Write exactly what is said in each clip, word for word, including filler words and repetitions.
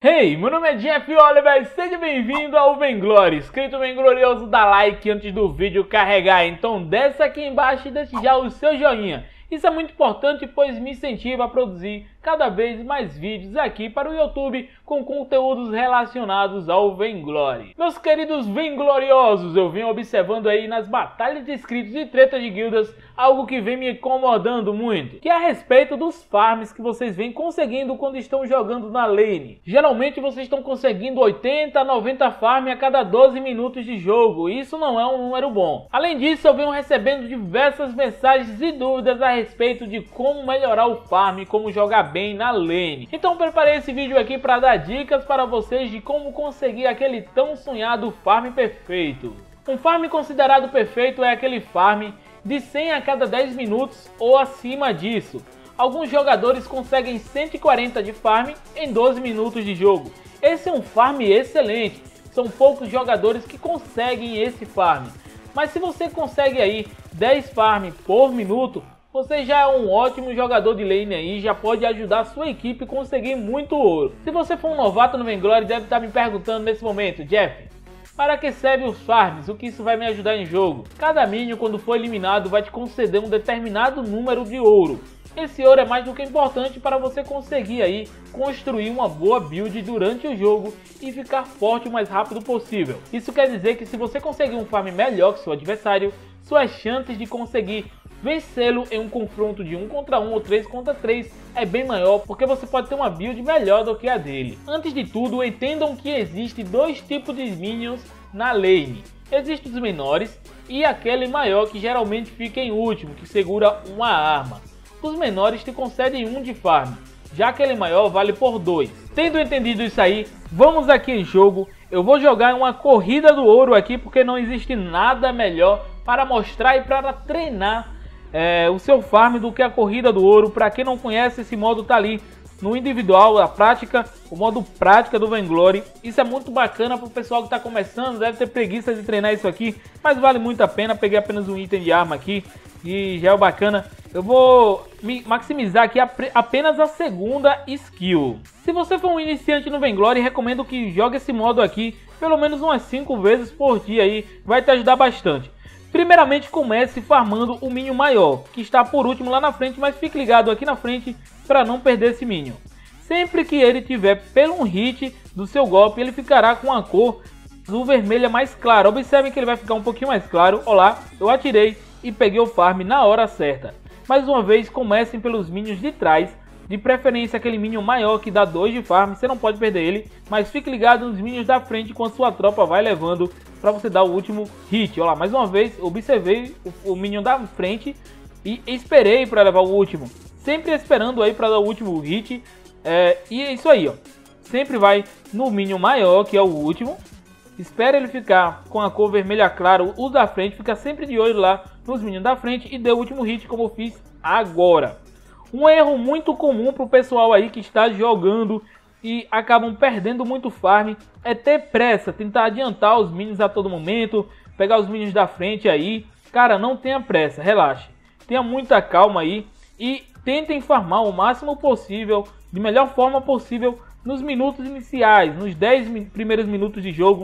Hey, meu nome é Jeff Oliver, seja bem-vindo ao Vainglory. Inscrito bem glorioso, dá like antes do vídeo carregar, então desce aqui embaixo e deixe já o seu joinha. Isso é muito importante, pois me incentiva a produzir cada vez mais vídeos aqui para o YouTube com conteúdos relacionados ao Vainglory. Meus queridos Vaingloriosos, eu venho observando aí nas batalhas de inscritos e tretas de guildas algo que vem me incomodando muito, que é a respeito dos farms que vocês vêm conseguindo quando estão jogando na lane. Geralmente vocês estão conseguindo oitenta a noventa farm a cada doze minutos de jogo, e isso não é um número bom. Além disso, eu venho recebendo diversas mensagens e dúvidas a respeito de como melhorar o farm, como jogar bem na lane. Então eu preparei esse vídeo aqui para dar dicas para vocês de como conseguir aquele tão sonhado farm perfeito. Um farm considerado perfeito é aquele farm de cem a cada dez minutos ou acima disso. Alguns jogadores conseguem cento e quarenta de farm em doze minutos de jogo. Esse é um farm excelente. São poucos jogadores que conseguem esse farm. Mas se você consegue aí dez farm por minuto, você já é um ótimo jogador de lane aí, já pode ajudar a sua equipe a conseguir muito ouro. Se você for um novato no Vainglory, deve estar me perguntando nesse momento: Jeff, para que serve os farms? O que isso vai me ajudar em jogo? Cada minion, quando for eliminado, vai te conceder um determinado número de ouro. Esse ouro é mais do que importante para você conseguir aí construir uma boa build durante o jogo e ficar forte o mais rápido possível. Isso quer dizer que se você conseguir um farm melhor que seu adversário, suas chances de conseguir vencê-lo em um confronto de um contra um ou três contra três é bem maior, porque você pode ter uma build melhor do que a dele. Antes de tudo, entendam que existem dois tipos de minions na lane. Existem os menores e aquele maior que geralmente fica em último, que segura uma arma. Os menores te concedem um de farm, já aquele maior vale por dois. Tendo entendido isso aí, vamos aqui em jogo. Eu vou jogar uma corrida do ouro aqui, porque não existe nada melhor para mostrar e para treinar É, o seu farm do que a corrida do ouro. Para quem não conhece, esse modo tá ali no individual, a prática, o modo prática do Vainglory. Isso é muito bacana para o pessoal que está começando, deve ter preguiça de treinar isso aqui, mas vale muito a pena. Peguei apenas um item de arma aqui e já é bacana. Eu vou me maximizar aqui apenas a segunda skill. Se você for um iniciante no Vainglory, recomendo que jogue esse modo aqui pelo menos umas cinco vezes por dia aí, vai te ajudar bastante. Primeiramente, comece farmando o minion maior, que está por último lá na frente, mas fique ligado aqui na frente para não perder esse minion. Sempre que ele tiver pelo um hit do seu golpe, ele ficará com a cor azul vermelha mais clara. Observem que ele vai ficar um pouquinho mais claro. Olá, eu atirei e peguei o farm na hora certa. Mais uma vez, comecem pelos minions de trás, de preferência aquele minion maior que dá dois de farm, você não pode perder ele, mas fique ligado nos minions da frente enquanto sua tropa vai levando para você dar o último hit. Olha lá, mais uma vez observei o, o minion da frente e esperei para levar o último, sempre esperando aí para dar o último hit. É, e é isso aí, ó, sempre vai no minion maior, que é o último, espera ele ficar com a cor vermelha clara, o da frente, fica sempre de olho lá nos minions da frente e dê o último hit, como eu fiz agora. Um erro muito comum para o pessoal aí que está jogando e acabam perdendo muito farm é ter pressa, tentar adiantar os minions a todo momento, pegar os minions da frente aí. Cara, não tenha pressa, relaxe, tenha muita calma aí e tentem farmar o máximo possível, de melhor forma possível, nos minutos iniciais, nos dez primeiros minutos de jogo,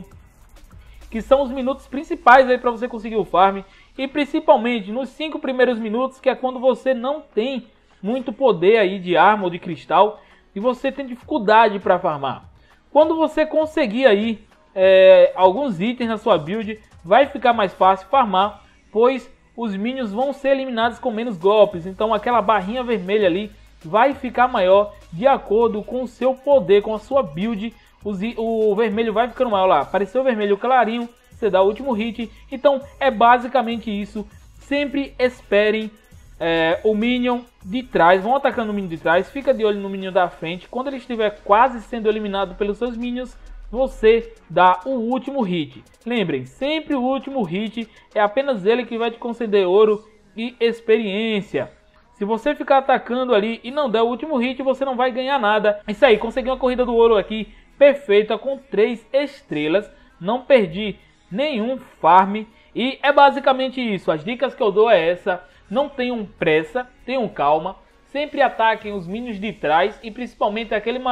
que são os minutos principais aí para você conseguir o farm, e principalmente nos cinco primeiros minutos, que é quando você não tem muito poder aí de arma ou de cristal e você tem dificuldade para farmar. Quando você conseguir aí é, alguns itens na sua build, vai ficar mais fácil farmar, pois os minions vão ser eliminados com menos golpes, então aquela barrinha vermelha ali vai ficar maior de acordo com o seu poder, com a sua build. O vermelho vai ficando maior lá, apareceu o vermelho clarinho, você dá o último hit. Então é basicamente isso, sempre esperem É, o minion de trás, vão atacando o minion de trás, fica de olho no minion da frente. Quando ele estiver quase sendo eliminado pelos seus minions, você dá o último hit. Lembrem, sempre o último hit, é apenas ele que vai te conceder ouro e experiência. Se você ficar atacando ali e não der o último hit, você não vai ganhar nada. Isso aí, consegui uma corrida do ouro aqui perfeita com três estrelas, não perdi nenhum farm e é basicamente isso. As dicas que eu dou é essa: não tenham pressa, tenham calma, sempre ataquem os minions de trás e principalmente aquele maior.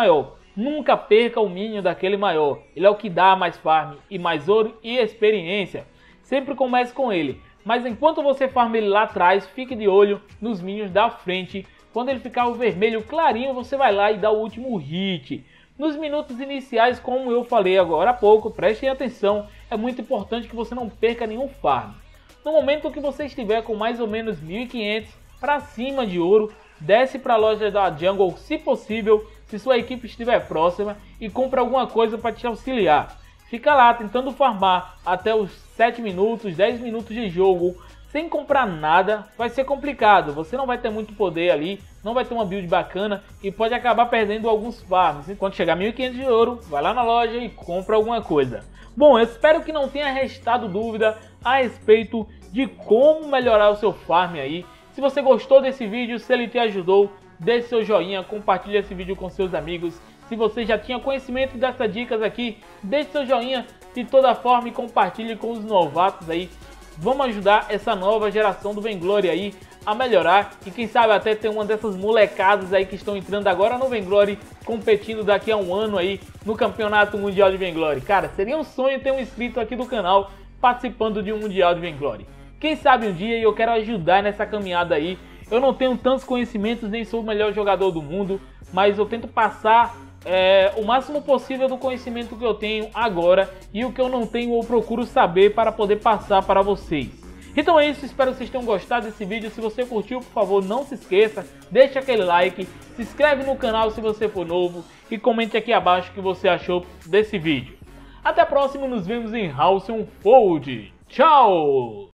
Nunca perca o minion daquele maior, ele é o que dá mais farm e mais ouro e experiência. Sempre comece com ele, mas enquanto você farma ele lá atrás, fique de olho nos minions da frente. Quando ele ficar o vermelho clarinho, você vai lá e dá o último hit. Nos minutos iniciais, como eu falei agora há pouco, prestem atenção, é muito importante que você não perca nenhum farm. No momento que você estiver com mais ou menos mil e quinhentos para cima de ouro, desce para a loja da Jungle, se possível, se sua equipe estiver próxima, e compra alguma coisa para te auxiliar. Fica lá tentando farmar até os sete minutos, dez minutos de jogo, sem comprar nada, vai ser complicado. Você não vai ter muito poder ali, não vai ter uma build bacana e pode acabar perdendo alguns farms. Quando chegar a mil e quinhentos de ouro, vai lá na loja e compra alguma coisa. Bom, eu espero que não tenha restado dúvida a respeito de como melhorar o seu farm aí. Se você gostou desse vídeo, se ele te ajudou, deixe seu joinha, compartilhe esse vídeo com seus amigos. Se você já tinha conhecimento dessas dicas aqui, deixe seu joinha de toda forma e compartilhe com os novatos aí. Vamos ajudar essa nova geração do Vainglory aí a melhorar e quem sabe até ter uma dessas molecadas aí que estão entrando agora no Vainglory, competindo daqui a um ano aí no Campeonato Mundial de Vainglory. Cara, seria um sonho ter um inscrito aqui do canal participando de um Mundial de Vainglory. Quem sabe um dia, e eu quero ajudar nessa caminhada aí. Eu não tenho tantos conhecimentos, nem sou o melhor jogador do mundo, mas eu tento passar é, o máximo possível do conhecimento que eu tenho agora, e o que eu não tenho eu procuro saber para poder passar para vocês. Então é isso, espero que vocês tenham gostado desse vídeo. Se você curtiu, por favor, não se esqueça, deixa aquele like, se inscreve no canal se você for novo e comente aqui abaixo o que você achou desse vídeo. Até a próxima, nos vemos em House on Fold. Tchau!